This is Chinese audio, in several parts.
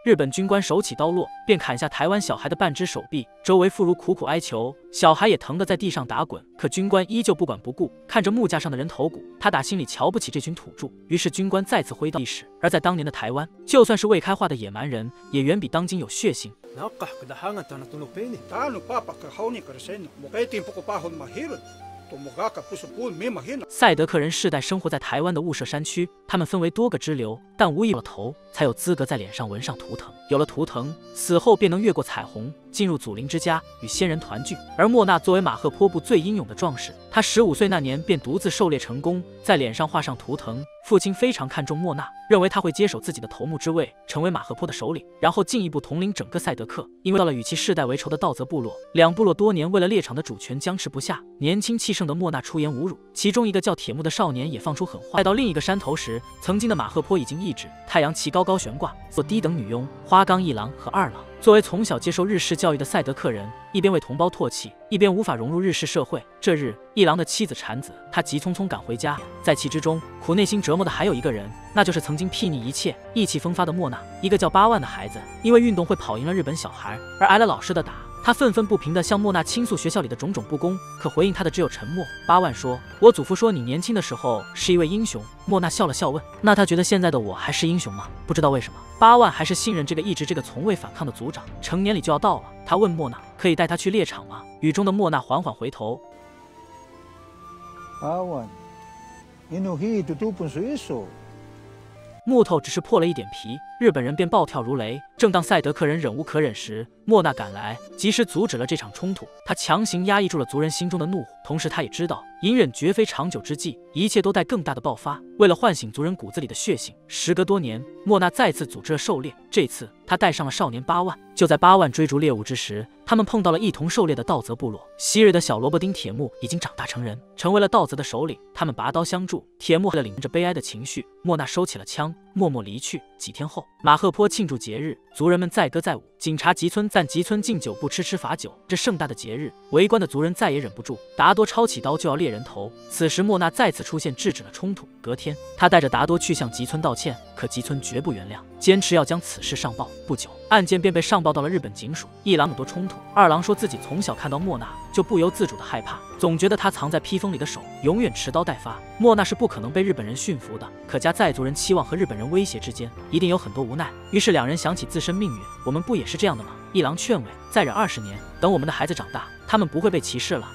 日本军官手起刀落，便砍下台湾小孩的半只手臂，周围妇孺苦苦哀求，小孩也疼得在地上打滚。可军官依旧不管不顾，看着木架上的人头骨，他打心里瞧不起这群土著。于是军官再次回到历史。而在当年的台湾，就算是未开化的野蛮人，也远比当今有血性。赛德克人世代生活在台湾的雾社山区，他们分为多个支流，但无一有了头，才有资格在脸上纹上图腾。有了图腾，死后便能越过彩虹，进入祖灵之家，与先人团聚。而莫娜作为马赫坡部最英勇的壮士，他15岁那年便独自狩猎成功，在脸上画上图腾。父亲非常看重莫娜，认为他会接手自己的头目之位，成为马赫坡的首领，然后进一步统领整个赛德克。因为到了与其世代为仇的道泽部落，两部落多年为了猎场的主权僵持不下，年轻气盛的莫娜出言侮辱，其中一个叫铁木的少年也放出狠话。来到另一个山头时，曾经的马赫坡已经抑制，太阳旗高高悬挂，做低等女佣花冈一郎和二郎。作为从小接受日式教育的赛德克人，一边为同胞唾弃，一边无法融入日式社会。这日，一郎的妻子产子，他急匆匆赶回家，在其之中，苦内心折磨的还有一个人，那就是曾经睥睨一切、意气风发的莫娜。一个叫八万的孩子，因为运动会跑赢了日本小孩，而挨了老师的打。他愤愤不平地向莫娜倾诉学校里的种种不公，可回应他的只有沉默。八万说：“我祖父说你年轻的时候是一位英雄。”莫娜笑了笑问：“那他觉得现在的我还是英雄吗？”不知道为什么，八万还是信任这个从未反抗的族长。成年礼就要到了，他问莫娜：“可以带他去猎场吗？”雨中的莫娜缓缓回头。 八万， 木头只是破了一点皮，日本人便暴跳如雷。正当赛德克人忍无可忍时，莫娜赶来，及时阻止了这场冲突。他强行压抑住了族人心中的怒火，同时他也知道隐忍绝非长久之计，一切都待更大的爆发。为了唤醒族人骨子里的血性，时隔多年，莫娜再次组织了狩猎。这次他带上了少年八万。就在八万追逐猎物之时，他们碰到了一同狩猎的道泽部落。昔日的小萝卜丁铁木已经长大成人，成为了道泽的首领。他们拔刀相助，铁木领着悲哀的情绪，莫娜收起了枪，默默离去。几天后，马赫坡庆祝节日，族人们载歌载舞，警察吉村赞吉村敬酒不吃罚酒。这盛大的节日，围观的族人再也忍不住，达多抄起刀就要猎人头。此时莫娜再次出现，制止了冲突。隔天，他带着达多去向吉村道歉，可吉村绝不原谅，坚持要将此事上报。不久，案件便被上报到了日本警署。一郎很多冲突，二郎说自己从小看到莫娜就不由自主的害怕，总觉得他藏在披风里的手永远持刀待发。莫娜是不可能被日本人驯服的，可夹在族人期望和日本人威胁之间，一定有很多无奈。于是两人想起自身命运，我们不也是这样的吗？一郎劝慰，再忍20年，等我们的孩子长大，他们不会被歧视了。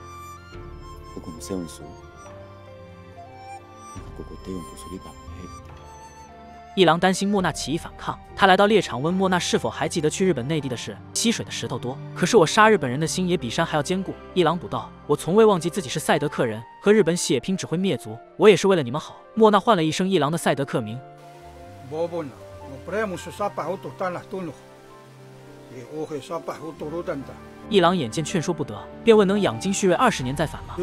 一郎担心莫娜起义反抗，他来到猎场问莫娜是否还记得去日本内地的事。溪水的石头多，可是我杀日本人的心也比山还要坚固。一郎补道：“我从未忘记自己是赛德克人，和日本血拼只会灭族，我也是为了你们好。”莫娜唤了一声一郎的赛德克名。一郎眼见劝说不得，便问：“能养精蓄锐20年再反吗？”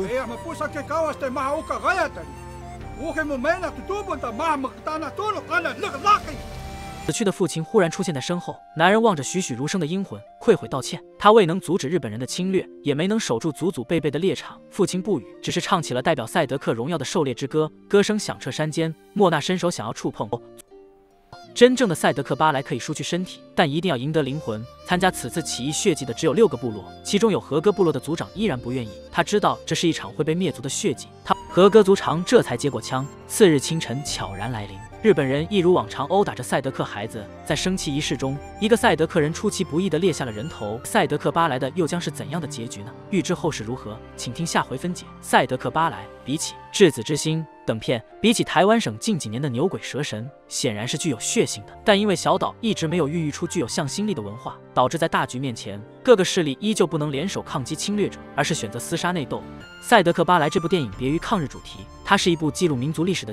死去的父亲忽然出现在身后，男人望着栩栩如生的阴魂，愧悔道歉。他未能阻止日本人的侵略，也没能守住祖祖辈辈的猎场。父亲不语，只是唱起了代表赛德克荣耀的狩猎之歌，歌声响彻山间。莫娜伸手想要触碰。真正的赛德克巴莱可以输去身体，但一定要赢得灵魂。参加此次起义血祭的只有6个部落，其中有和歌部落的族长依然不愿意。他知道这是一场会被灭族的血祭，和歌族长这才接过枪。次日清晨悄然来临，日本人一如往常殴打着赛德克孩子。在升旗仪式中，一个赛德克人出其不意地猎下了人头。赛德克巴莱的又将是怎样的结局呢？欲知后事如何，请听下回分解。赛德克巴莱比起质子之心等片，比起台湾省近几年的牛鬼蛇神，显然是具有血性的。但因为小岛一直没有孕育出具有向心力的文化，导致在大局面前，各个势力依旧不能联手抗击侵略者，而是选择厮杀内斗。赛德克巴莱这部电影别于抗日主题，它是一部记录民族历史的